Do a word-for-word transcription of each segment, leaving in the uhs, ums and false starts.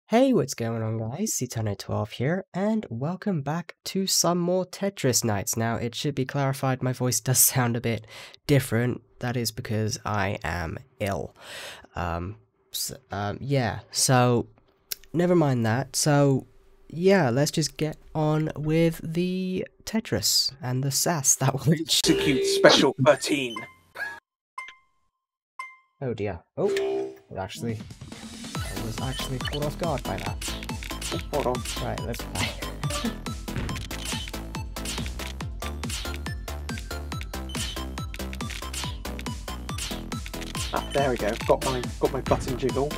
Hey, what's going on guys? Citano twelve here, and welcome back to some more Tetris Nights. Now, it should be clarified, my voice does sound a bit different. That is because I am ill. Um, so, um, yeah, so, never mind that. So, yeah, let's just get on with the Tetris and the sass that will execute Special thirteen. Oh dear. Oh, it actually... I was actually caught off guard by that. Oh, hold on. Right, let's play. Ah, there we go. Got my got my button jiggle.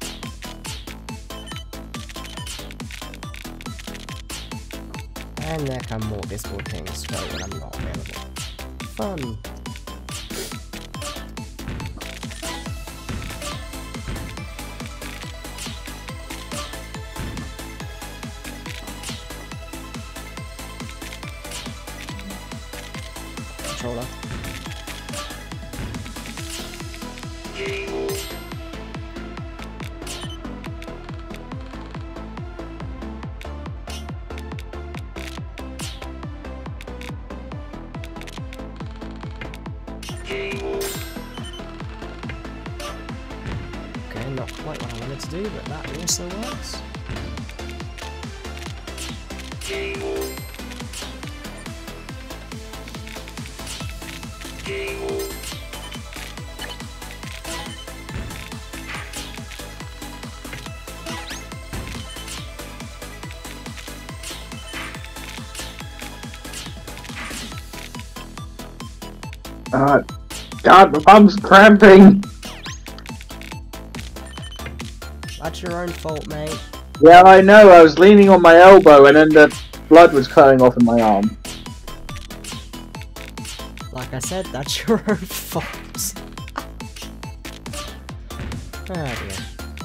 And there come more Discord things for when I'm not available. Fun. Controller. Okay, not quite what I wanted to do, but that also works. Uh, God, my bum's cramping! That's your own fault, mate. Yeah, I know, I was leaning on my elbow and then the blood was cutting off in my arm. Like I said, that's your own fault. Oh dear.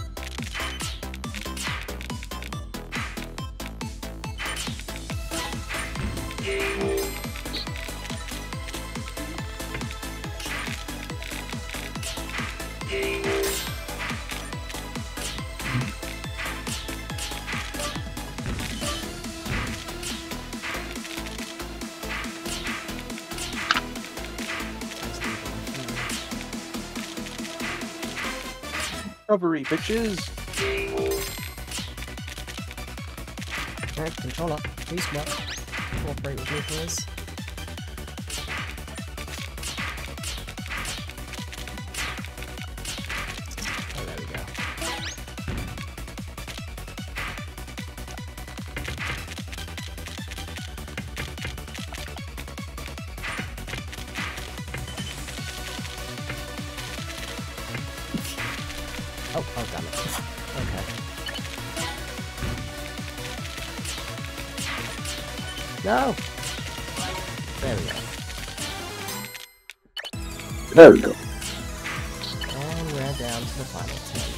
Recovery, bitches. Alright, controller, please work. Cooperate with me, please. Oh, there we go. Oh, oh, damn it. Okay. No! There we go. There we go. And we're down to the final ten.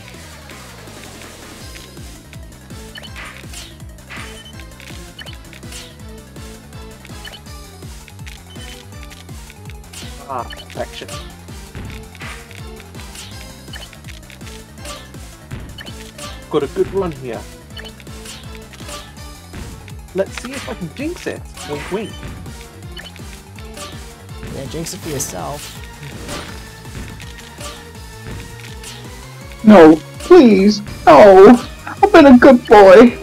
Ah, perfection. Got a good run here. Let's see if I can jinx it. Wink, wink. Yeah, jinx it for yourself. No, please! No! I've been a good boy!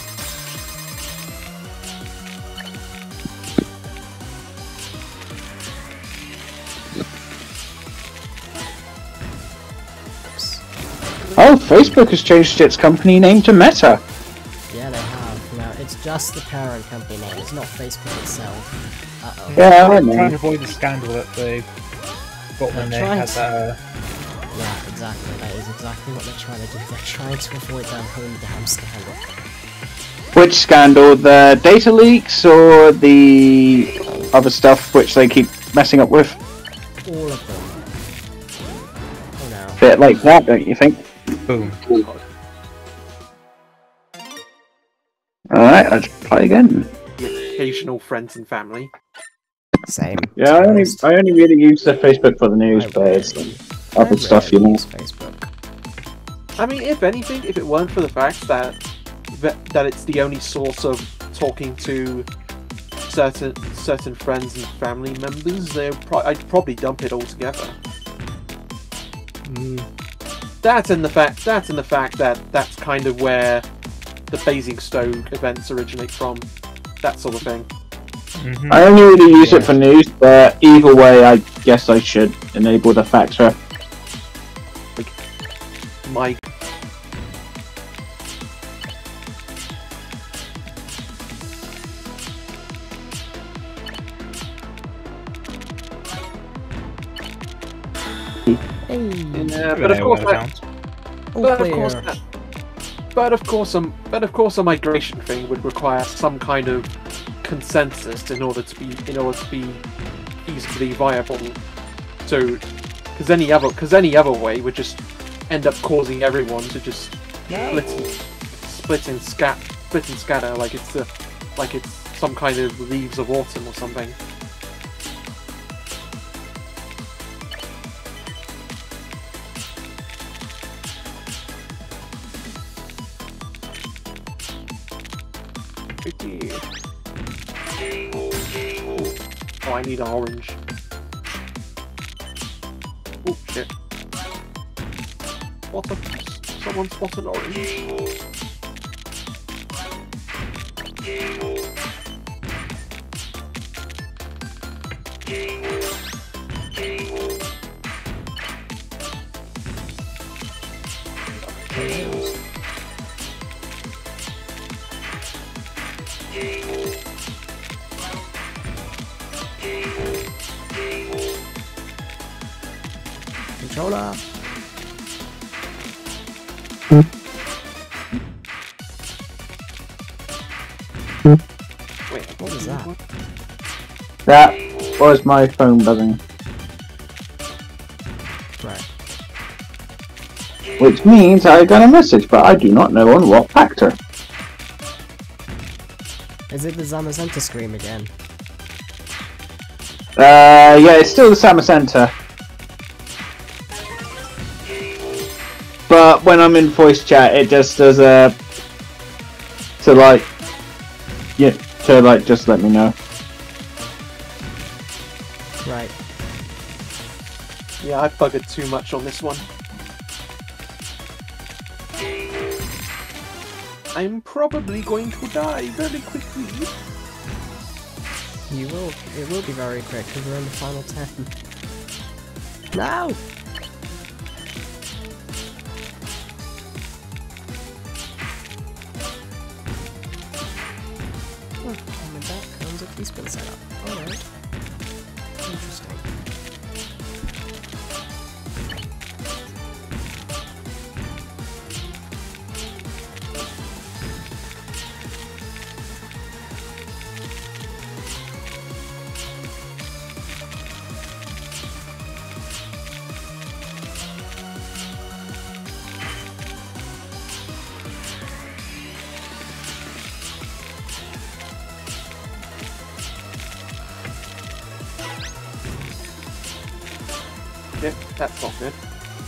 Oh, Facebook has changed its company name to Meta! Yeah, they have. Now, it's just the parent company name, it's not Facebook itself. Uh-oh. Yeah, I I'm know. trying to avoid the scandal that they got when they trying had to- that. Uh, Yeah, exactly. That is exactly what they're trying to do. They're trying to avoid that whole damn scandal. Which scandal? The data leaks or the other stuff which they keep messing up with? All of them. Oh no. Bit like that, don't you think? boom. Alright, let's play again. The occasional friends and family. Same. Yeah, I only, I only really use the Facebook for the news, I but it's rarely- other I stuff, you rarely know. use Facebook. I mean, if anything, if it weren't for the fact that that it's the only source of talking to certain certain friends and family members, they pro I'd probably dump it altogether. Mm. That's in the fact. That's in the fact that that's kind of where the Basingstoke events originate from. That sort of thing. Mm-hmm. I only really use Yeah. it for news, but either way, I guess I should enable the factor. My Hey, yeah, but of course, that, all but of clear. course, that, but of course, um, but of course, a migration thing would require some kind of consensus in order to be in order to be feasibly viable. So, because any other because any other way would just end up causing everyone to just split, and, split and scat, split and scatter like it's a, like it's some kind of leaves of autumn or something. Oh, I need an orange. Oh shit. What a... Someone spot an orange. Controller. Wait, What was that? That was my phone buzzing, Right. which means I got a message, but I do not know on what factor. Is it the Zamazenta scream again? Uh, yeah, it's still the Samacenta. But when I'm in voice chat, it just does a to like, yeah, to like just let me know. Right. yeah, I buggered too much on this one. I'm probably going to die very quickly. You will. It will be very quick because we're in the final ten. No! Oh, and with that comes a teaspoon setup. Alright. Interesting. Yep, that's not good.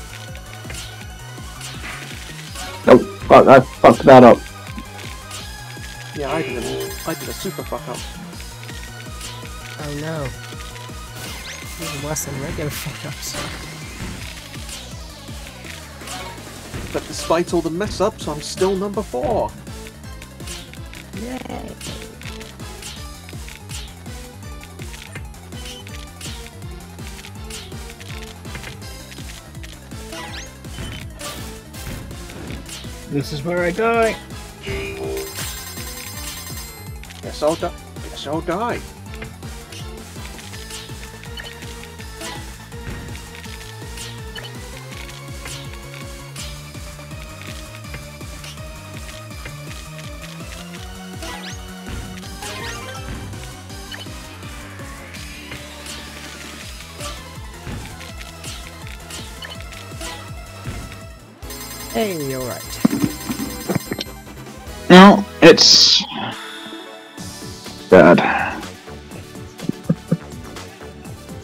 Oh, fuck, I fucked that up. Yeah, I did a, I did a super fuck up. Oh no. Even worse than regular fuck-ups. But despite all the mess ups, I'm still number four. Yay! This is where I die. Guess I'll die. Guess I'll die. Hey, alright. No, it's bad.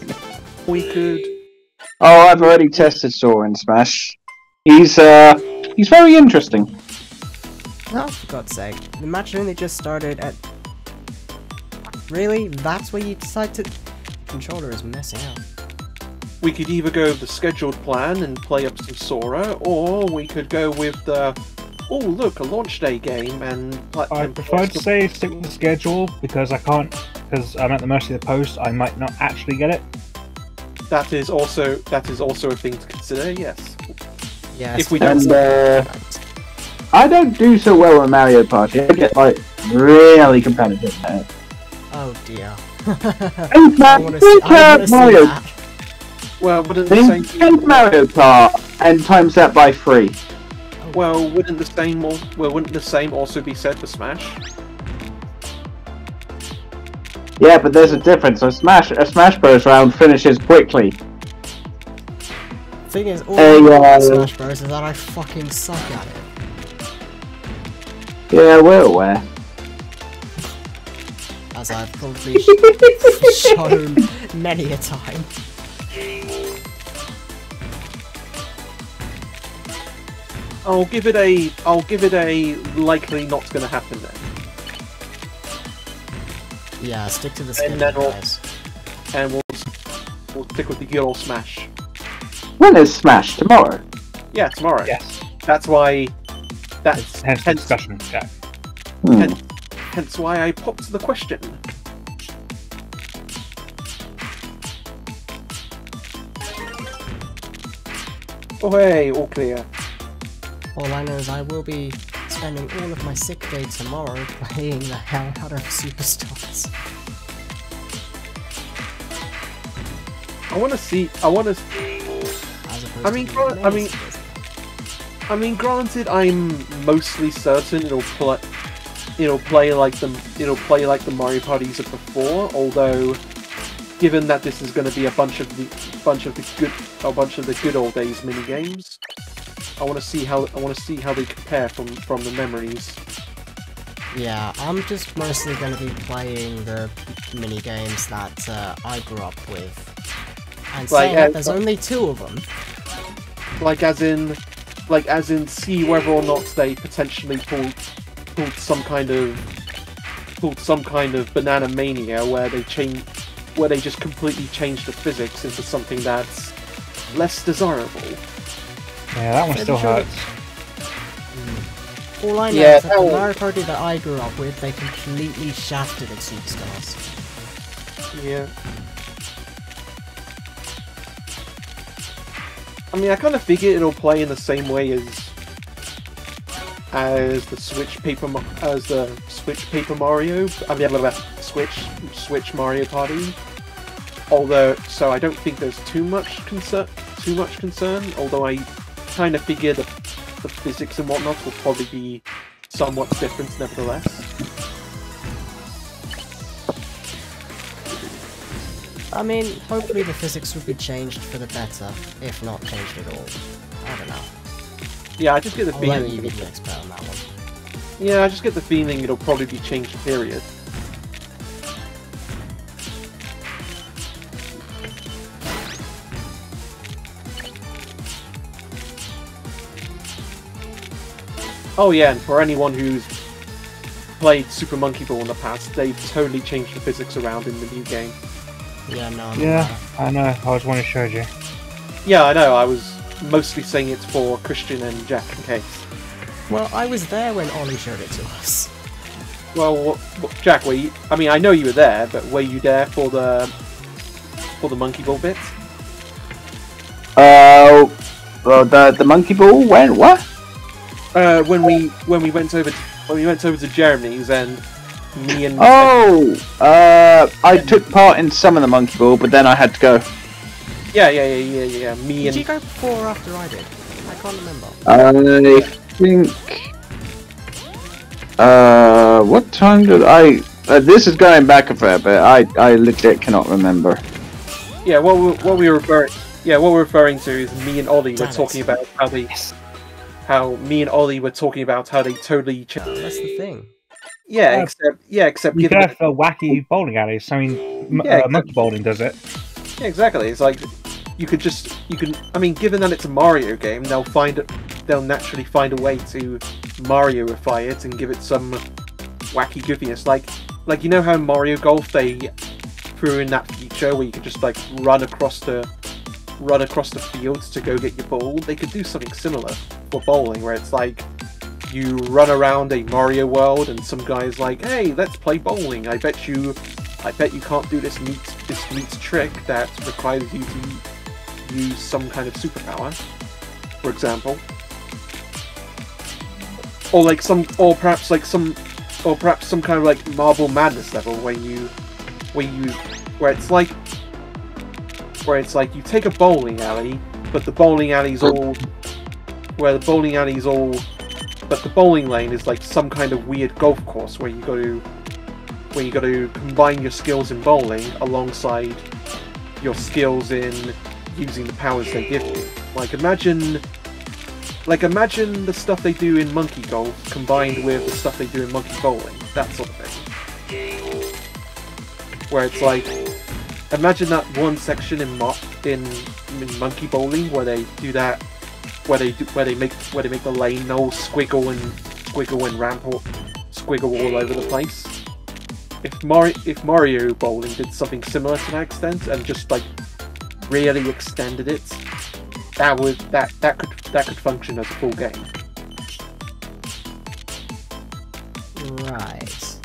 We could. Oh, I've already tested Sora in Smash. He's uh He's very interesting. Oh, for God's sake. The match only just started at... Really? That's where you decide to... Controller is messing up. We could either go with the scheduled plan and play up some Sora, or we could go with the, oh look, a launch day game and... I and prefer to say stick with the schedule because I can't, because I'm at the mercy of the post. I might not actually get it. That is also that is also a thing to consider. Yes. Yeah, If we don't- And, uh, I don't do so well in Mario Party. I get like really competitive there. Oh dear. In I fact, wanna see, think I uh, wanna see Mario, that. Well, wouldn't the think, same think Mario Kart and times that by three. well wouldn't the same al- well wouldn't the same also be said for Smash? Yeah, but there's a difference. A Smash, a Smash Bros. Round finishes quickly. Thing is, all Hey, I know about uh, Smash Bros is that I fucking suck at it. Yeah, we're aware. As I've probably sh shown many a time. I'll give it a I'll give it a likely not going to happen then. Yeah, stick to the And schedule, then we'll- guys. And we'll we'll stick with the good old Smash. When is Smash? Tomorrow? Yeah, tomorrow. Yes. That's why. That's Hence the hence, discussion. Yeah. Hmm. hence, hence why I popped the question. Oh hey, all clear. All I know is I will be spending all of my sick day tomorrow playing the hell out of Superstars. I want to see. I want to. As opposed I mean, to gra- the I mean- Amazing. I mean, granted, I'm mostly certain it'll play. It'll play like the. It'll play like the Mario parties of before. Although, given that this is going to be a bunch of the bunch of the good, a bunch of the good old days mini games, I want to see how. I want to see how they compare from from the memories. Yeah, I'm just mostly going to be playing the mini games that uh, I grew up with. And Like, saying that uh, there's only two of them. Like as in, like as in, see whether or not they potentially pulled pulled some kind of pulled some kind of banana mania where they change, where they just completely changed the physics into something that's less desirable. Yeah, that one Maybe still sure hurts. All I know Yeah, is that that the one- Mario Party that I grew up with, they completely shafted at Superstars. Yeah. I mean, I kind of figure it'll play in the same way as as the Switch Paper Ma- as the Switch Paper Mario. I mean, blah, blah, blah, Switch Switch Mario Party. Although, so I don't think there's too much concern. Too much concern. Although I kind of figure the the physics and whatnot will probably be somewhat different, nevertheless. I mean, hopefully the physics will be changed for the better, if not changed at all. I don't know. Yeah, I just get the I'll let feeling. you be the expert on that one. Yeah, I just get the feeling it'll probably be changed. Period. Oh yeah, and for anyone who's played Super Monkey Ball in the past, they've totally changed the physics around in the new game. Yeah, no, I'm Yeah, aware. I know. I was one who showed you. Yeah, I know, I was mostly saying it for Christian and Jack in case. Well, I was there when Ollie showed it to us. Well, what, what, Jack, were you, I mean, I know you were there, but were you there for the for the Monkey Ball bit? Uh, well, the the monkey ball. When what? Uh, when we when we went over to, when we went over to Jeremy's and me and Oh, uh, I took part in some of the monkey ball, but then I had to go. yeah yeah yeah yeah yeah me Did and you go before or after I did? I can't remember. I think. Uh, what time did I? Uh, this is going back a fair bit. I I legit cannot remember. yeah what we, what we were referring yeah what we're referring to is me and Ollie were Damn it. talking about how they how me and Ollie were talking about how they totally ch- Uh, that's the thing. yeah Yeah. except yeah except You given go that, for wacky bowling alleys. I mean, m- Yeah, uh, monkey bowling does it. yeah, exactly it's like you could just you can I mean given that it's a Mario game they'll find it they'll naturally find a way to Mario-ify it and give it some wacky goofiness. Like, like you know how in Mario Golf they threw in that feature where you could just like run across the run across the fields to go get your ball? They could do something similar for bowling, where it's like you run around a Mario world and some guy's like, "Hey, let's play bowling. I bet you, I bet you can't do this neat this neat trick that requires you to use some kind of superpower," for example. Or like some, or perhaps like some, or perhaps some kind of like Marble Madness level where you, where you, where it's like, where it's like you take a bowling alley, but the bowling alley's all, where the bowling alley's all, but the bowling lane is like some kind of weird golf course where you got to, where you got to combine your skills in bowling alongside your skills in using the powers they give you. Like imagine, like imagine the stuff they do in Monkey Golf combined with the stuff they do in Monkey Bowling, that sort of thing. Where it's like, imagine that one section in Mo in, in Monkey Bowling where they do that, where they do, where they make where they make the lane all squiggle and squiggle and ramp or squiggle all over the place. If Mario if Mario Bowling did something similar to that extent and just like really extended it, that would that that could that could function as a full game. Right.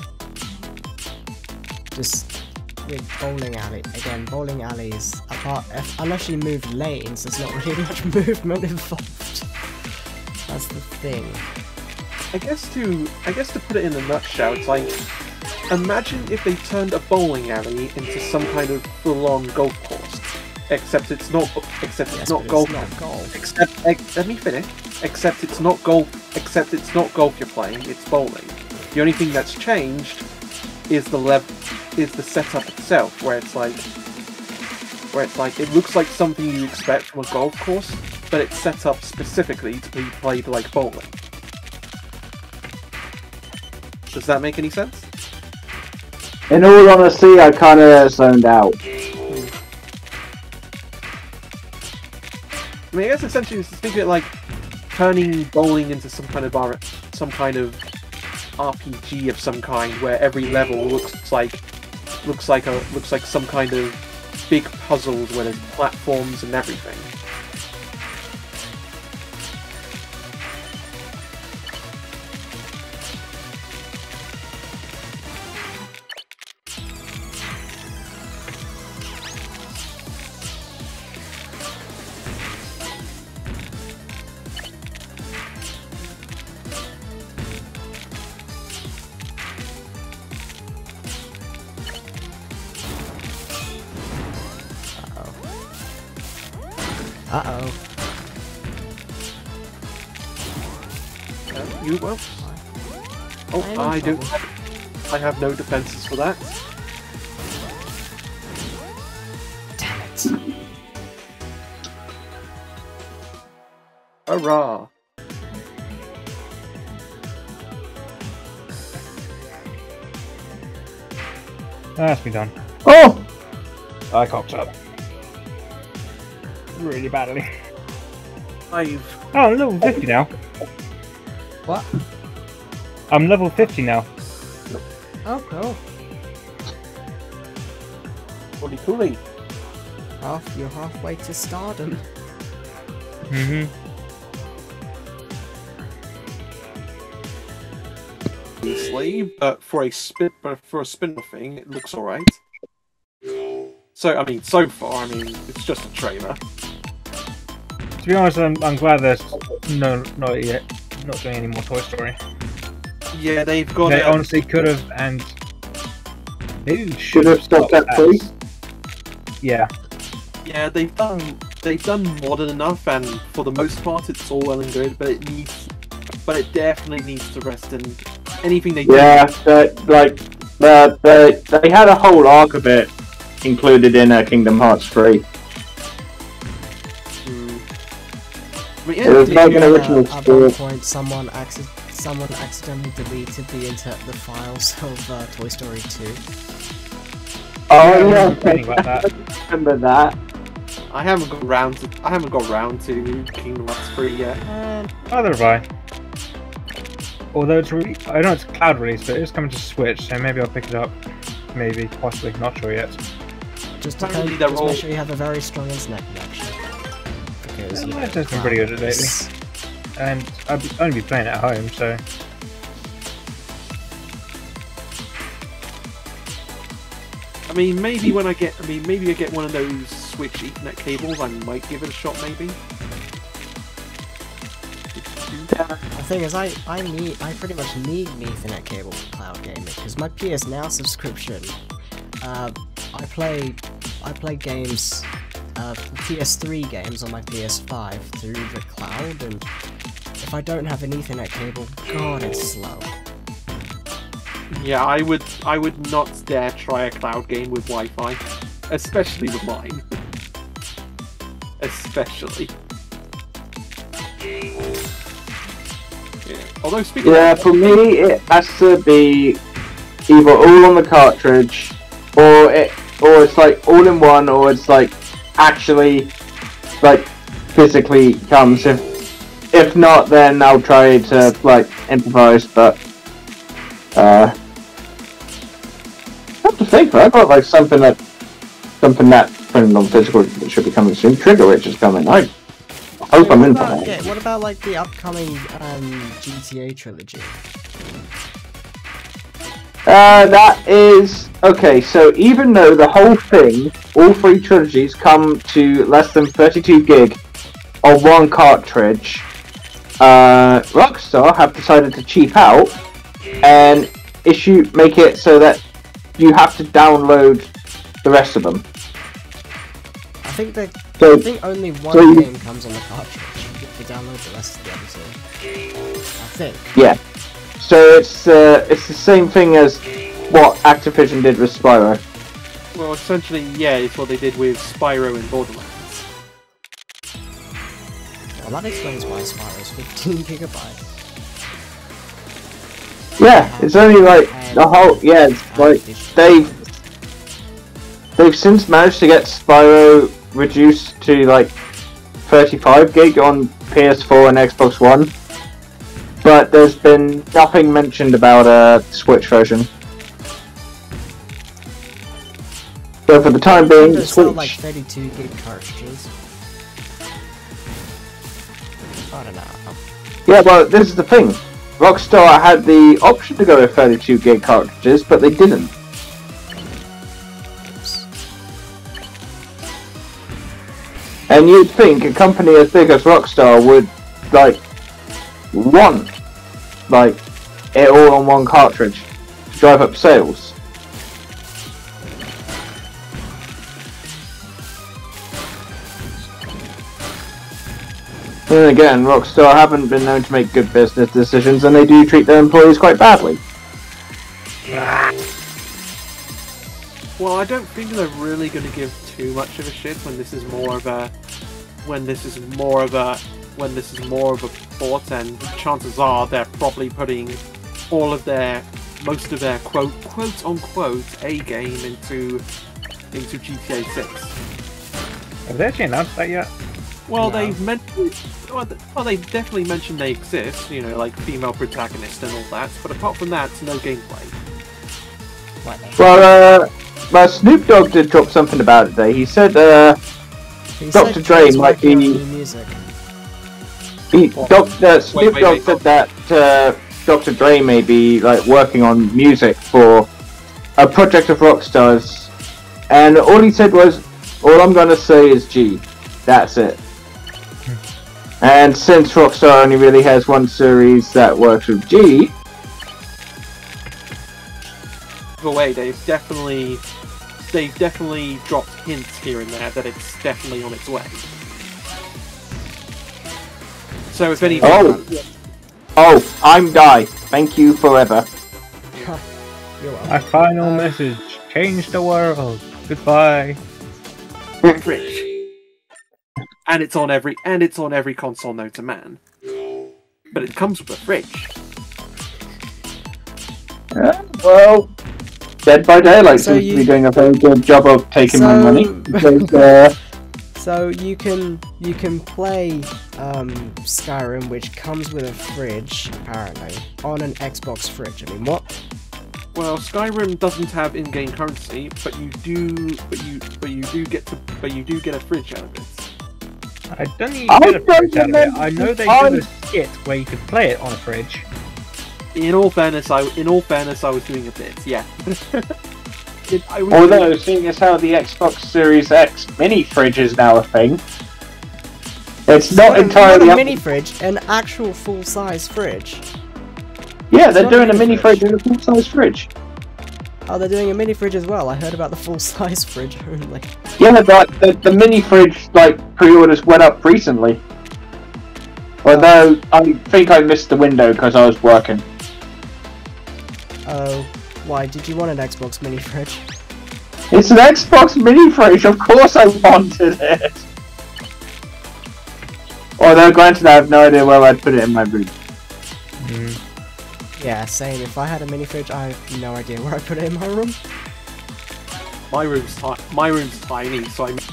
Just with bowling alley again. Bowling alleys, apart if, unless you move lanes, there's not really much movement involved. That's the thing. I guess to I guess to put it in a nutshell, it's like imagine if they turned a bowling alley into some kind of full-on golf course. Except it's not. Except it's yes, not it's golf. Not golf. Except, ex let me finish. Except it's not golf. Except it's not golf you're playing. It's bowling. The only thing that's changed is the lev is the setup itself, where it's like, where it's like it looks like something you expect from a golf course, but it's set up specifically to be played like bowling. Does that make any sense? In all honesty, I kind of zoned out. I mean, I guess essentially it's think of it like turning bowling into some kind of R some kind of R P G of some kind, where every level looks like looks like a looks like some kind of big puzzles where there's platforms and everything. Uh-oh. Uh, you will. Oh, I don't. I have no defenses for that. Damn it. Hurrah! That's me done. Oh! I cocked up. Really badly. I've. Oh, I'm level fifty now. What? I'm level fifty now. Oh, cool. Holy coolie. Half, you're halfway to stardom. Mm-hmm. Obviously, but for a spin, but for a spin-off thing, it looks alright. So, I mean, so far, I mean, it's just a trailer. To be honest, I'm, I'm glad there's no, not yet, not doing any more Toy Story. Yeah, they've got. They a, honestly could have, and they Should have stopped that free. Yeah. Yeah, they've done. They've done more than enough, and for the most part, it's all well and good. But it needs. But it definitely needs to rest in anything they Yeah, do. the, like the, the they had a whole arc of it included in uh, Kingdom Hearts three. I mean, It yeah, was did like you- an original Uh, at one story. point, someone acci someone accidentally deleted the inter the files of uh, Toy Story two. Oh Yeah, I yeah, remember reading about that. I remember that. I haven't got round to I haven't got round to Kingdom Hearts three yet. And Neither have I. Although it's re I know it's a cloud release, but it is coming to Switch, so maybe I'll pick it up. Maybe, possibly, not sure yet. just, Apparently depend, they're just all- make sure you have a very strong internet connection. Because, you know, It's been pretty good lately. it's- And I'll be, only be playing at home, so I mean, maybe when I get, I mean, maybe I get one of those Switch Ethernet cables, I might give it a shot. Maybe. The thing is, I, I need, I pretty much need an Ethernet cable for cloud gaming, because my P S Now subscription, uh, I play, I play games, uh, P S three games on my P S five through the cloud, and if I don't have an Ethernet cable, god, it's slow. Yeah, I would, I would not dare try a cloud game with Wi-Fi, especially with mine. Especially. Yeah. Although speaking Yeah, of, for me, it has to be either all on the cartridge, or it, or it's like all in one, or it's like actually, like physically comes. If if not, then I'll try to like improvise. But uh, I have to think. I got like something that something that printed on physical that should be coming soon. Trigger Witch is coming. I hope I'm what in for about, that. yeah, what about like the upcoming um, G T A trilogy? Uh, that is okay. So even though the whole thing, all three trilogies come to less than thirty-two gig on one cartridge, uh, Rockstar have decided to cheap out and issue make it so that you have to download the rest of them. I think that So I think only one so you- game comes on the cartridge. You have to download the rest of the other two. I think. yeah, so it's uh, it's the same thing as what Activision did with Spyro. well, essentially, yeah, it's what they did with Spyro and Borderlands. Well, that explains why Spyro's fifteen gigabytes. Yeah, it's only like the whole yeah, it's like they've They've since managed to get Spyro reduced to like thirty-five gig on P S four and Xbox One, but there's been nothing mentioned about a Switch version. So for the time being, the There's still Switch. like thirty-two gig cartridges. I don't know. Yeah, well, this is the thing. Rockstar had the option to go with thirty-two gig cartridges, but they didn't. Oops. And you'd think a company as big as Rockstar would, like, want, like, it all on one cartridge to drive up sales. Then again, Rockstar haven't been known to make good business decisions, and they do treat their employees quite badly. Well, I don't think they're really going to give too much of a shit when this is more of a, when this is more of a, when this is more of a port, and chances are they're probably putting all of their, most of their quote, quote unquote, A game into, into G T A six. have they actually announced that yet? Well, No. they've mentioned, well, th- well, they've definitely mentioned they exist, you know, like female protagonist and all that, but apart from that, no gameplay. What the- Well, uh, well, Snoop Dogg did drop something about it today. He said, uh, He Doctor said Dre he's might working on be- new music. he, What? Doctor Snoop wait, Dogg wait, said that uh, Doctor Dre may be like working on music for a project of Rockstar's, and all he said was, "All I'm gonna say is G." That's it. And since Rockstar only really has one series that works with G, Either way, they've definitely, they've definitely dropped hints here and there that it's definitely on its way. So if anything, Oh. oh, I'm Guy. Thank you forever. You're welcome. My final Uh, message: change the world. Goodbye. Rich. And it's on every and it's on every console known to man. But it comes with a fridge. Uh, well, Dead by Daylight So seems you- to be doing a very good job of taking my So- money. Because, uh, So you can you can play um, Skyrim, which comes with a fridge apparently, on an Xbox fridge. I mean, what? Well, Skyrim doesn't have in-game currency, but you do, but you, but you do get to, but you do get a fridge out of it. I don't think you I can get a don't fridge out of it. remember- I know they I'm- did a skit where you could play it on a fridge. In all fairness, I, in all fairness, I was doing a bit, yeah. it, I was Although, seeing as how the Xbox Series X mini fridge is now a thing, it's not Not a- entirely not up- a mini fridge, an actual full-size fridge. Yeah, they're not a doing a mini mini fridge. fridge and a full-size fridge. Oh, they're doing a mini fridge as well. I heard about the full-size fridge only. Yeah, but the, the mini fridge like pre-orders went up recently. Although I think I missed the window because I was working. Oh, why? Did you want an Xbox mini fridge? It's an Xbox mini fridge. Of course I wanted it. Although, granted, I have no idea where I'd put it in my room. Mm. Yeah, same. If I had a mini fridge, I have no idea where I put it in my room. my room's ti my room's tiny, so I.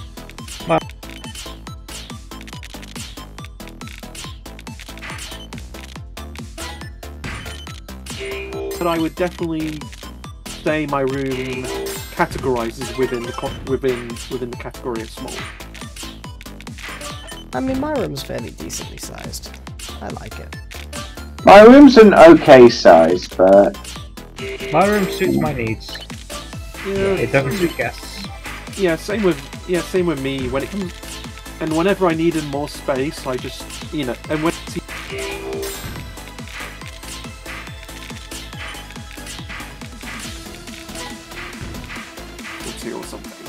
But I would definitely say my room categorizes within the co within within the category of small. I mean, my room's fairly decently sized. I like it. My room's an okay size, but My room suits my needs. Yeah, It doesn't suit guests. yeah, same with yeah, same with me. When it comes, and whenever I needed more space, I just you know, and when or something.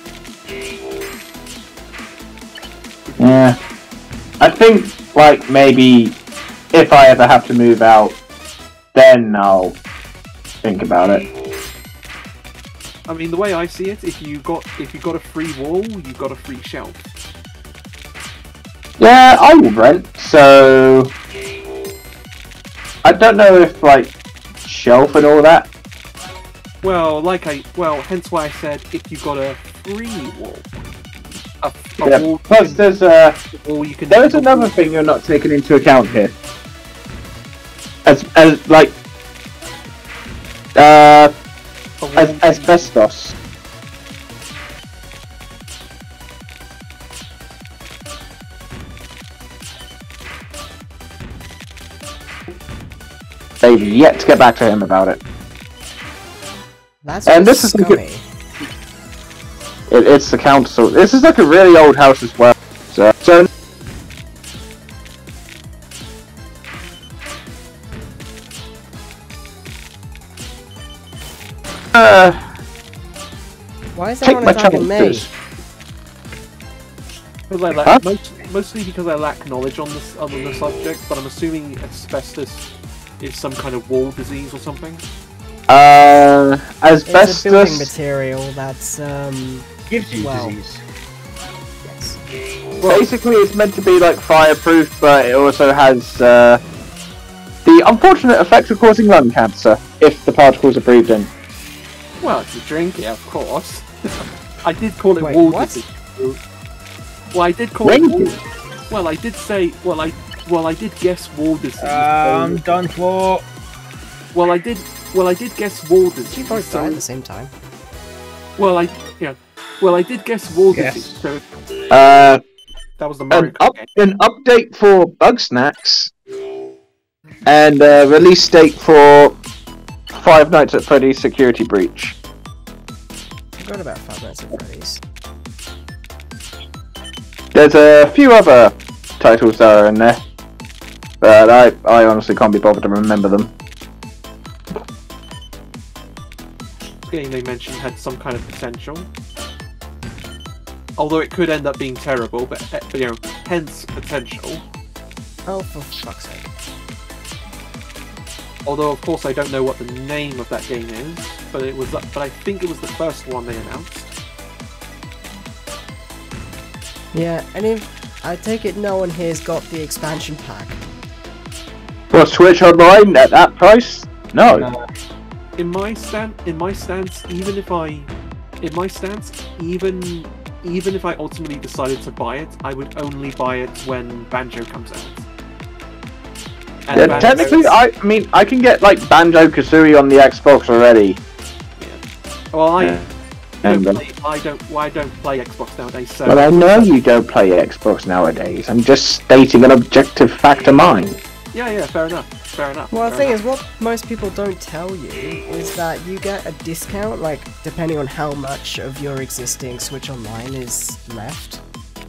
yeah. I think, like, maybe if I ever have to move out, then I'll think about it. I mean, the way I see it, if you got if you got a free wall, you got a free shelf. Yeah, I will rent, so I don't know if, like, shelf and all that. Well, like I well, hence why I said if you got a free wall, a, a Yeah, wall, plus you can, there's uh, wall you can. there's another thing you're not taking into account here. As as like uh, a wall as asbestos. They've yet to get back to him about it. That's And just this is a good- scummy. it. It's the council. This is like a really old house as well. So, so uh, Why is take everyone my attacking me? chances. Because I lack, Huh? most, mostly because I lack knowledge on this on the subject, but I'm assuming asbestos is some kind of wall disease or something. Uh, It's a building asbestos. material that's, um, Gives you Well. disease. yes. Basically, it's meant to be like fireproof, but it also has uh, the unfortunate effect of causing lung cancer if the particles are breathed in. Well, if you drink it, of course. I did call it Wait, wall what? disease. Well, I did call Drink it. Wall, it? well, I did say. Well, I well, I did guess wall disease. Um, done for. well, I did. Well, I did guess wall disease. You both so- died at the same time. well, I yeah. Well, I did guess wall Yes. disease. So Uh, that was the Mario an, Kart up, game. an update for Bugsnax and uh, release date for Five Nights at Freddy's Security Breach. I forgot about Five Nights at Freddy's. There's a few other titles that are in there, but I, I honestly can't be bothered to remember them. Game they mentioned had some kind of potential. Although it could end up being terrible, but, eh, but you know, hence potential. Oh, for fuck's sake. Although of course I don't know what the name of that game is, but it was. But I think it was the first one they announced. Yeah, and if I take it no one here's got the expansion pack. For Switch Online at that price? No. Uh, in my stand, in my stance, even if I, in my stance, even even if I ultimately decided to buy it, I would only buy it when Banjo comes out. And Yeah, Banjo- technically, I, I mean, I can get like Banjo-Kazooie on the Xbox already. Well, I Yeah. don't And, uh, play, I don't. Well, I don't play Xbox nowadays. So. Well, I know you don't play Xbox nowadays. I'm just stating an objective fact of mine. Yeah, yeah. Fair enough. Fair enough. Well, the fair thing enough. is, what most people don't tell you is that you get a discount, like, depending on how much of your existing Switch Online is left.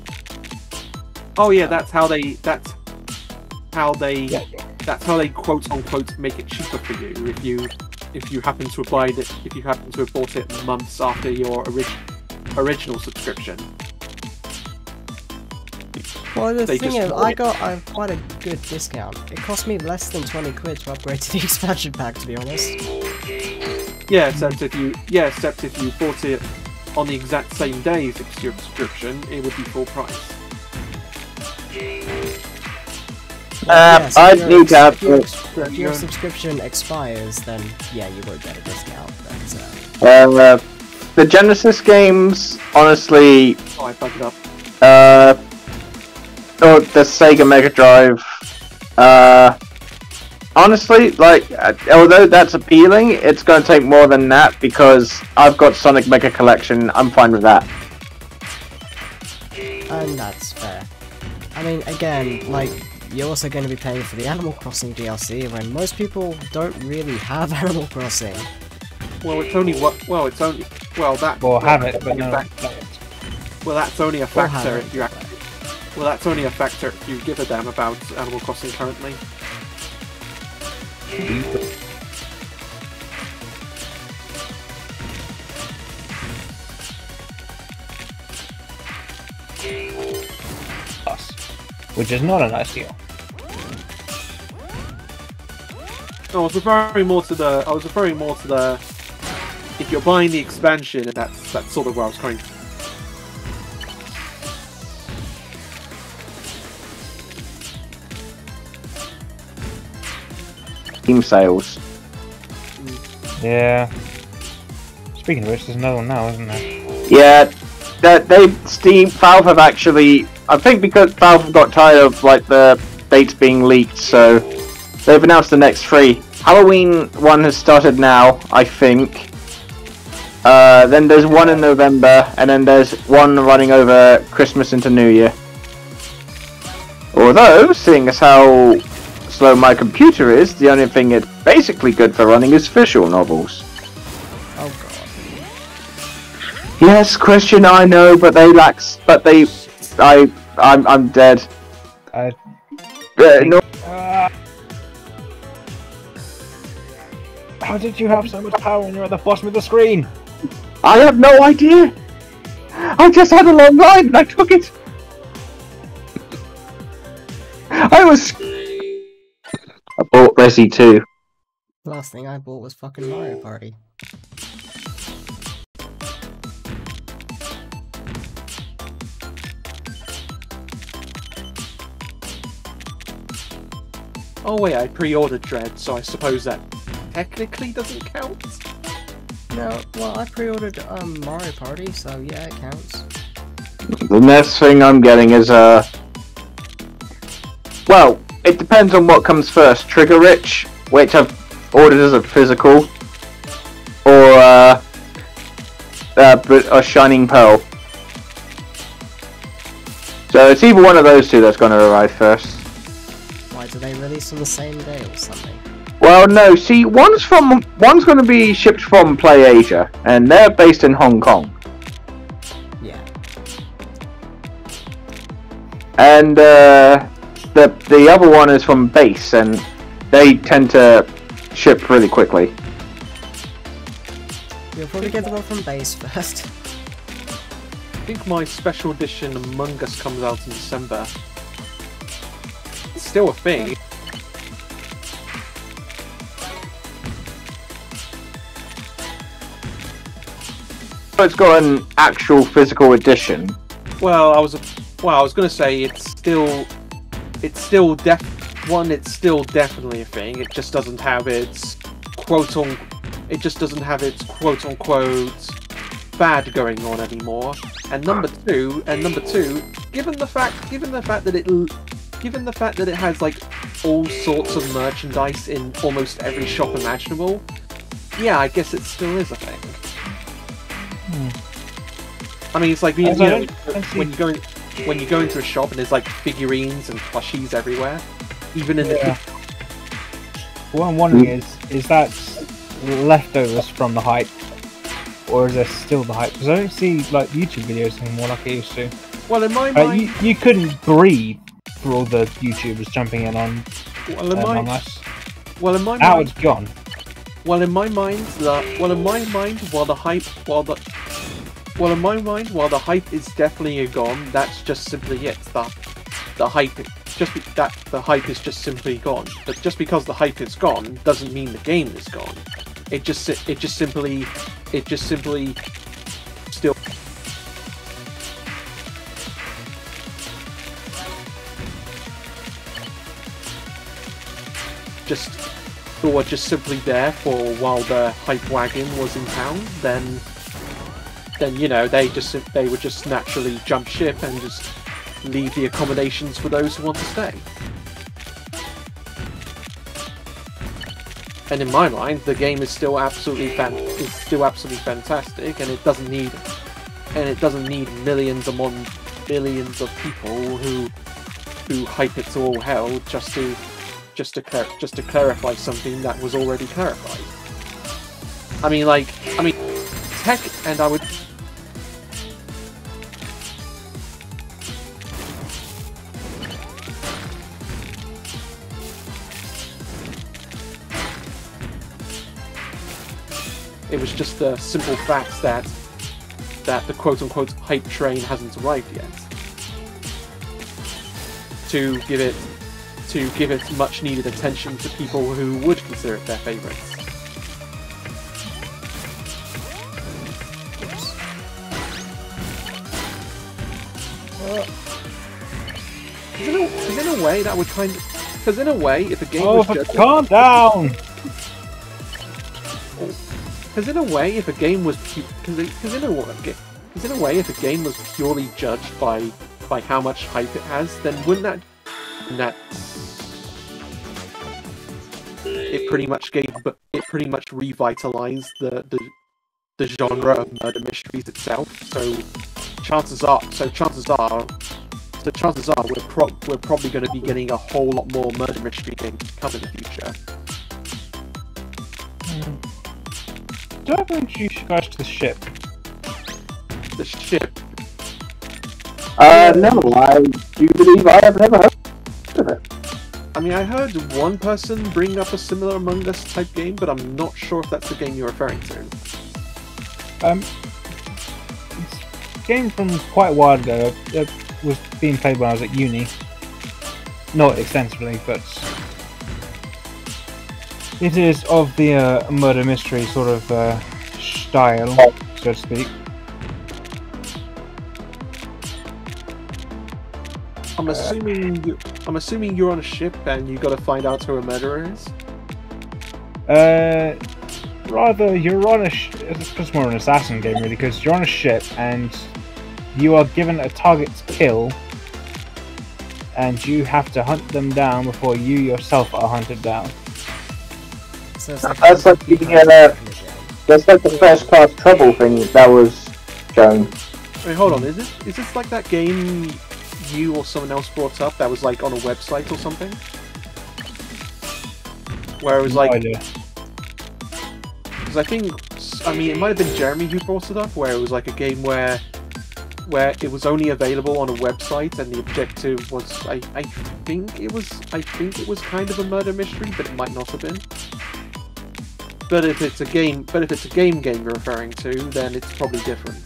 Oh yeah, that's how they. That's how they. Yeah. That's how they quote unquote make it cheaper for you if you if you happen to have bought it if you happen to have bought it months after your orig- original subscription. Well, the They thing just is, bought I it. got uh, quite a good discount. It cost me less than twenty quid to upgrade to the expansion pack, to be honest. Yeah, except if you yeah, except if you bought it on the exact same day as your subscription, it would be full price. Uh, Yes, I if your need ex- to have if your, to- ex- if your subscription expires, then yeah, you will get a discount. But, uh, Uh, the Genesis games, honestly, Oh, I bugged it up. uh, or the Sega Mega Drive, uh, honestly, like, uh, although that's appealing, it's going to take more than that because I've got Sonic Mega Collection. I'm fine with that. and that's fair. I mean, again, like, you're also going to be paying for the Animal Crossing D L C when most people don't really have Animal Crossing. Well, it's only what. Well, it's only. Well, that. Or well, have it, that's but only no. a fac- not yet. Well, that's only a Or have factor it. if you. Act- well, that's only a factor if you give a damn about Animal Crossing currently. Plus, which is not a nice deal. No, I was referring more to the. I was referring more to the. If you're buying the expansion, and that's that's sort of where I was going. Team sales. Yeah. Speaking of which, there's another one now, isn't there? Yeah, that they Steam Valve have actually. I think because Valve have got tired of like the dates being leaked, so they've announced the next three. Halloween one has started now, I think. Uh, then there's one in November, and then there's one running over Christmas into New Year. Although, seeing as how slow my computer is, the only thing it's basically good for running is visual novels. Oh god. Yes, Christian, I know, but they lack. But they, I, I'm, I'm dead. I Uh, no, Ah. How did you have so much power when you're at the bottom of the screen? I have no idea. I just had a long line and I took it. I was. I bought Resi two. Last thing I bought was fucking Mario Party. Oh wait, I pre-ordered Dread, so I suppose that technically doesn't count. No, well, I pre-ordered um, Mario Party, so yeah, it counts. The next thing I'm getting is a. Uh... Well, it depends on what comes first. Trigger Rich, which I've ordered as a physical, or uh, uh, a Shining Pearl. So it's either one of those two that's going to arrive first. Why do they release on the same day or something? Well, no. See, one's from one's going to be shipped from PlayAsia, and they're based in Hong Kong. Yeah. And uh, the the other one is from Base, and they tend to ship really quickly. You'll probably get the one from base first. I think my special edition Among Us comes out in December. It's still a thing. It's got an actual physical edition. Well, I was, well, I was gonna say it's still, it's still def. One, it's still definitely a thing. It just doesn't have its quote on. It just doesn't have its quote unquote bad going on anymore. And number two, and number two, given the fact, given the fact that it, given the fact that it has like all sorts of merchandise in almost every shop imaginable, yeah, I guess it still is a thing. Hmm. I mean, it's like you, you I know, don't when you go in, when you go into a shop and there's like figurines and plushies everywhere, even in Yeah. the. What I'm wondering is, is that leftovers from the hype, or is there still the hype? Because I don't see like YouTube videos anymore like I used to. Well, in my Uh, mind, you, you couldn't breathe for all the YouTubers jumping in on well, in uh, my, Among Us. well, in my Now mind, it's gone. well, in my mind, the, well, in my mind, while the hype, while the, well, in my mind, while the hype is definitely gone, that's just simply it. The, the hype, just be, that the hype is just simply gone. But just because the hype is gone doesn't mean the game is gone. It just, it just simply, it just simply, still. Just or just simply there for while the hype wagon was in town, then then you know they just they would just naturally jump ship and just leave the accommodations for those who want to stay. And in my mind, the game is still absolutely fan is still absolutely fantastic, and it doesn't need and it doesn't need millions among millions of people who who hype it to all hell just to. Just to clar just to clarify something that was already clarified. I mean, like, I mean, tech, and I would. It was just the simple fact that that the quote-unquote hype train hasn't arrived yet. To give it. to give it much needed attention to people who would consider it their favourites. Because in, a, in a way that would kind of... Because in a way, if a game Oh, was but just... calm down! Because in a way, if a game was... Because in a way... Because in a way, if a game was purely judged by by how much hype it has, then wouldn't that... that it pretty much gave, but it pretty much revitalized the, the the genre of murder mysteries itself. So chances are, so chances are, so chances are, we're pro we're probably going to be getting a whole lot more murder mystery games to come in the future. Hmm. Do I ever introduce you guys to the ship? The ship. Uh, no, I do believe I have never heard of it. I mean, I heard one person bring up a similar Among Us type game, but I'm not sure if that's the game you're referring to. Um, it's a game from quite a while ago. It was being played when I was at uni. Not extensively, but it is of the uh, murder mystery sort of uh, style, so to speak. I'm assuming you, I'm assuming you're on a ship and you got to find out who a murderer is. Uh, rather, you're on a. Sh it's just more an assassin game, really, because you're on a ship and you are given a target to kill, and you have to hunt them down before you yourself are hunted down. So it's like That's like the, uh, that's like the first class trouble thing that was shown. Wait, hold on. Is this is this like that game you or someone else brought up that was like on a website or something? Where it was No like, idea. because I think, I mean, it might have been Jeremy who brought it up, where it was like a game where, where it was only available on a website, and the objective was, I, I think it was, I think it was kind of a murder mystery, but it might not have been. But if it's a game, but if it's a game game you're referring to, then it's probably different.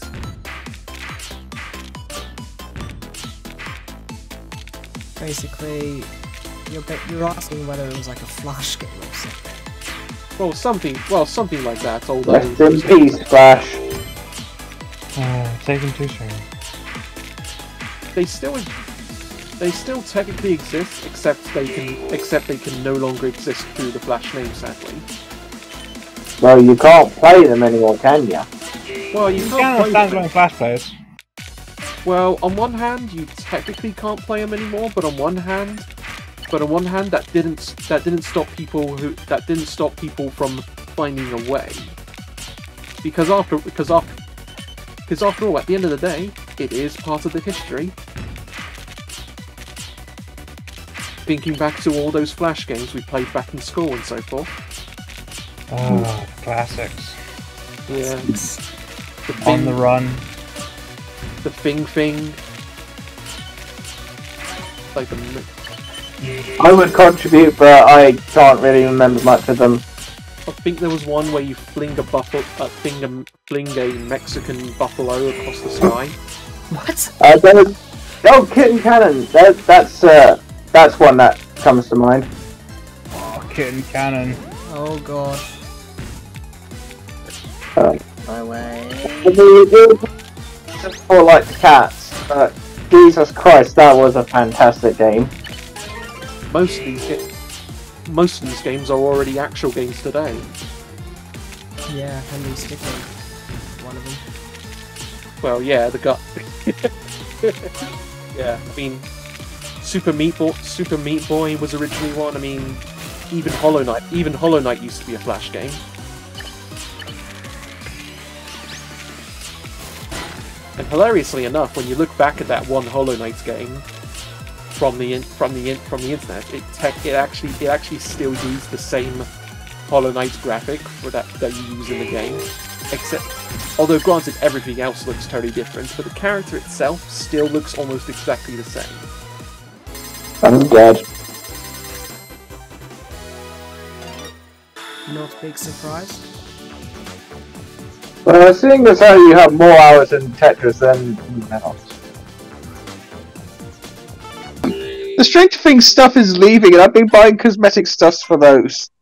basically you're ba- you're asking whether it was like a flash game or something. Well, something, well, something like that. Although Rest in peace, Flash. Uh, taken too soon. they still, they still technically exist, except they can, except they can no longer exist through the Flash name, sadly. Well, you can't play them anymore, can ya? Well, you You can't can play on them. standalone Flash players. Well, on one hand, you technically can't play them anymore, but on one hand, but on one hand, that didn't that didn't stop people who that didn't stop people from finding a way. Because after because after because after all, at the end of the day, it is part of the history. Thinking back to all those Flash games we played back in school and so forth. Oh, classics. Yeah. The On thing, the run. the thing thing. Like the. I would contribute, but I can't really remember much of them. I think there was one where you fling a buffalo, uh, fling a fling a Mexican buffalo across the sky. What? Uh, there was, oh, Kitten Cannon. That, that's uh, that's one that comes to mind. Oh, Kitten Cannon. Oh god. Uh, My way. Just for like the cats, but Jesus Christ, that was a fantastic game. Most of these ga- most of these games are already actual games today. Yeah, Henry Stickmin. One of them. Well, yeah, the gut. Yeah, I mean, Super Meat Boy, Super Meat Boy was originally one. I mean, even Hollow Knight, even Hollow Knight used to be a Flash game. And hilariously enough, when you look back at that one Hollow Knight game from the in, from the in, from the internet, it tech it actually it actually still used the same Hollow Knight graphic for that that you use in the game, except although granted everything else looks totally different, but the character itself still looks almost exactly the same. I'm dead. Not a big surprise. Well, seeing as how you have more hours in Tetris than anyone else. The Stranger Things stuff is leaving, and I've been buying cosmetic stuffs for those.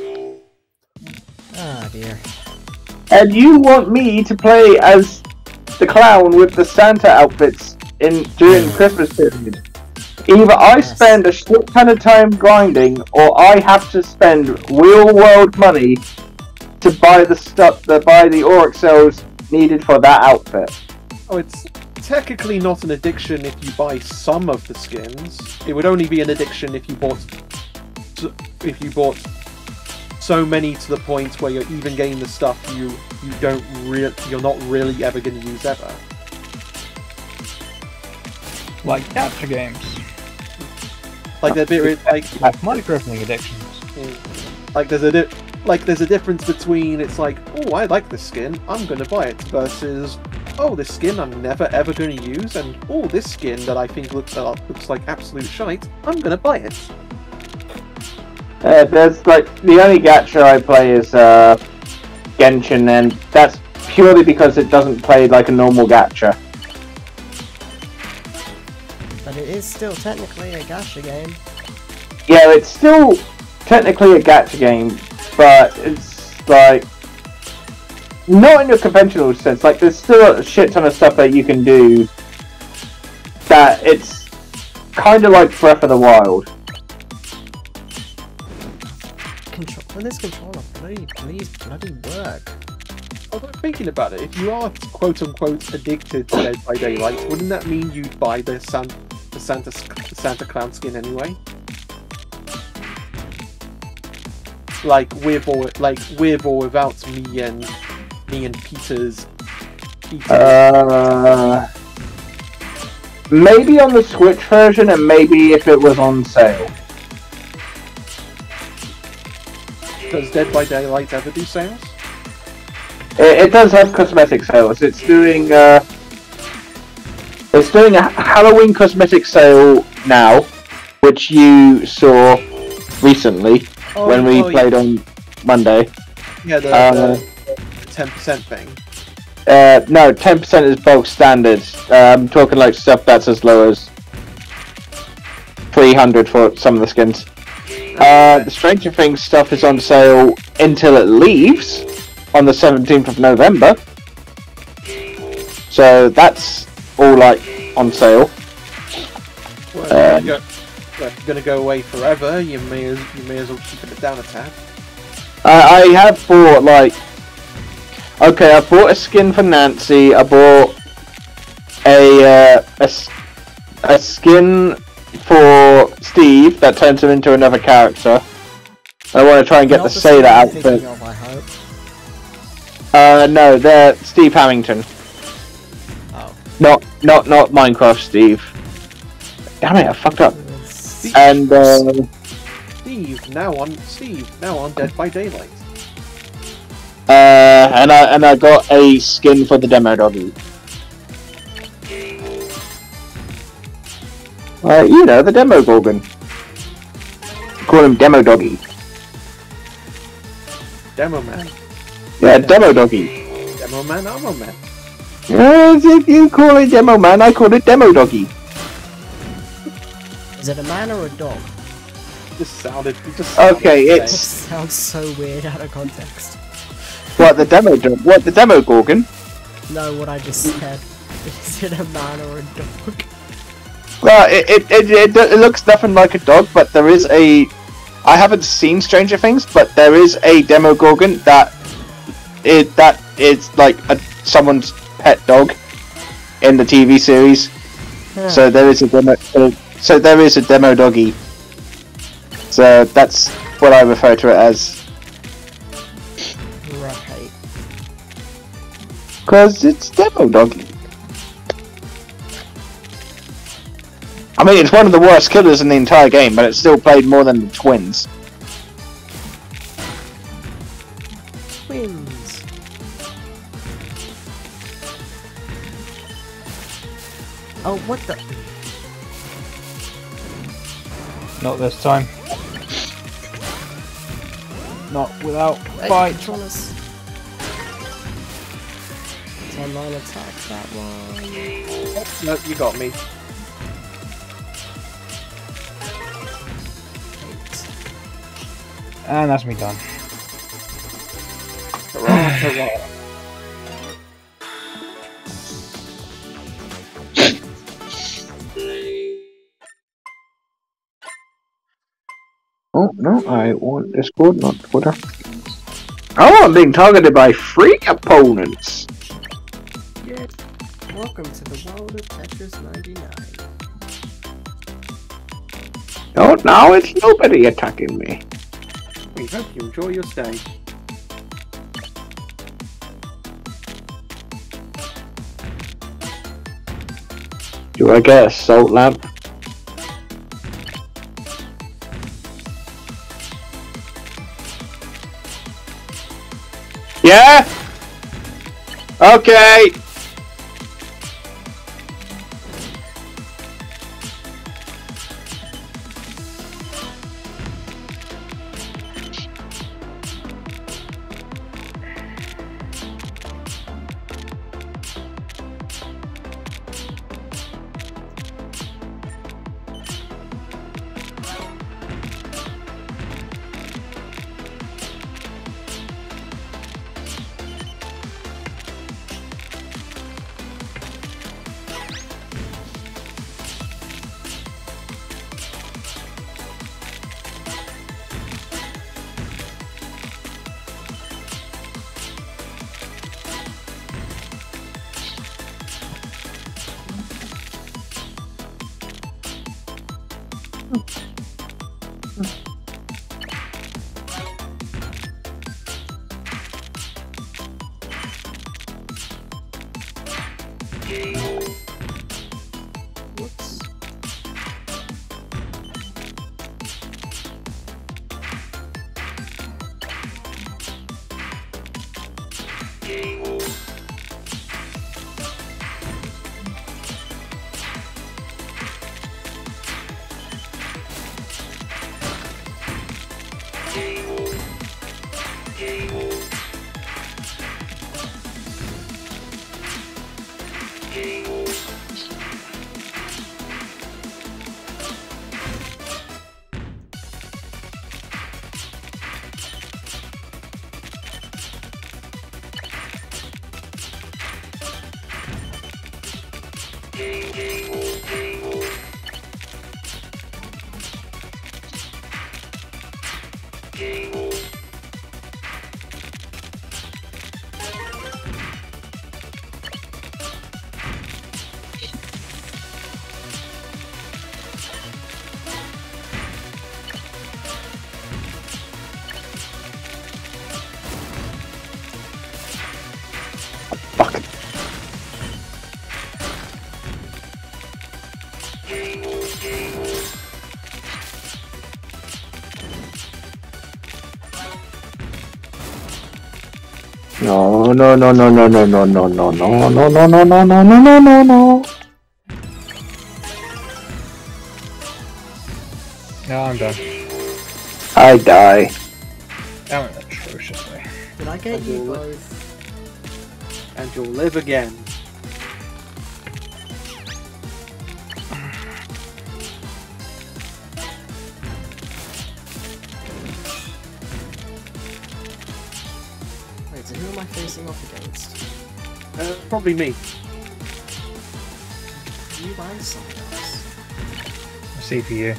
Ah dear. And you want me to play as the clown with the Santa outfits in during Christmas period? Either I Yes. spend a short ton of time grinding, or I have to spend real world money to buy the stuff, to buy the auric cells needed for that outfit. Oh, it's technically not an addiction if you buy some of the skins. It would only be an addiction if you bought if you bought so many to the point where you're even getting the stuff you you don't re- you're not really ever going to use ever. Like capture games. Like they're bit like Microfilming addictions. like there's a di- like there's a difference between it's like, oh, I like this skin, I'm going to buy it, versus, oh, this skin I'm never ever going to use, and oh, this skin that I think looks uh, looks like absolute shite, I'm going to buy it. Uh, there's like the only gacha I play is uh, Genshin, and that's purely because it doesn't play like a normal gacha. But it is still technically a gacha game. Yeah, it's still technically a gacha game, but it's like not in your conventional sense. Like there's still a shit ton of stuff that you can do. That it's kind of like Breath of the Wild. Control. Well, this controller, bloody, please, bloody work. Although thinking about it, if you are quote unquote addicted to Dead by Daylight, wouldn't that mean you'd buy the San- the Santa the Santa Clown skin anyway? Like with or like with or without me and me and Peter's. Peter's Uh, maybe on the Switch version, and maybe if it was on sale. Does Dead by Daylight ever do sales? It, it does have cosmetic sales. It's doing uh, it's doing a Halloween cosmetic sale now, which you saw recently Oh, when we oh, played on Monday. Yeah, the Uh, ten percent thing. Uh, no, ten percent is bulk standard. Uh, I'm talking like stuff that's as low as three hundred for some of the skins. Uh, the Stranger Things stuff is on sale until it leaves on the seventeenth of November. So that's all like on sale. Well, Uh, if you're, go, well, if you're gonna go away forever, you may as you may as well keep it down a tad. I, I have bought like Okay, I bought a skin for Nancy. I bought a uh, a, s- a skin for Steve that turns him into another character. I want to try and get Not the the Sailor skin I'm outfit. thinking of, I hope. Uh, no, they're Steve Harrington. Oh. Not, not, not Minecraft Steve. Damn it, I fucked up. It's- And uh, Steve now on Steve now on Dead by Daylight. uh, and I and I got a skin for the demo doggy. Uh, you know, the demo gorgon. Call him demo doggy. Demo Man. Yeah, demo doggy. Demo Man, Ammo Man. Yes, if you call it demo man, I call it demo doggy. Is it a man or a dog? Just sounded. It just sounded Okay, the It it's sounds so weird out of context. what the demo do- what the demo gorgon. No, what I just said. Is it a man or a dog? Well, it it, it it it looks nothing like a dog, but there is a. I haven't seen Stranger Things, but there is a demo gorgon that it that is like a someone's pet dog in the T V series. Huh. So there is a demo. Uh, so there is a demo doggy. So that's what I refer to it as, Right. because it's demo doggy. I mean, it's one of the worst killers in the entire game, but it's still played more than the twins. Twins. Oh, what the? Not this time. Not without Hey, fight. controllers. Online attack, that one. No, you got me. Eight. And that's me done. Hurrah, hurrah. Oh no, I want Discord, not Twitter. Oh, I'm being targeted by three opponents. Yeah. Welcome to the world of Tetris ninety-nine. Oh, now it's nobody attacking me. We hope you enjoy your stay. Do I get a salt lamp? Yeah? Okay. Whoops. No, no, no, no, no, no, no, no, no, no, no, no, no, no, no, no, no, no, no. No, I'm done. I die. That went atrociously. Did I get you both? And you'll live again. Wait, so who am I facing off against? Uh, probably me. You and someone else. C P U.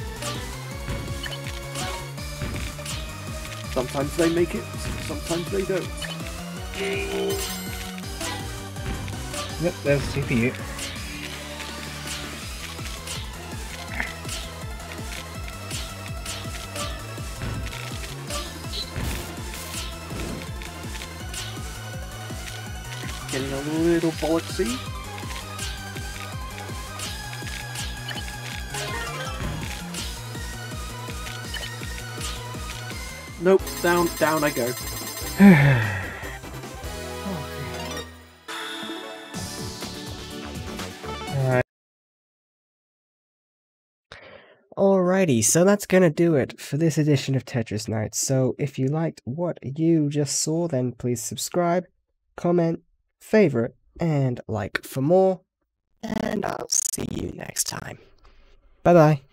Sometimes they make it, sometimes they don't. Yep, there's C P U. Getting a little bollocksy. Nope, down, down I go. Alright. Alrighty, so that's gonna do it for this edition of Tetris Nights. So if you liked what you just saw, then please subscribe, comment, favorite, and like for more. And I'll see you next time. Bye bye.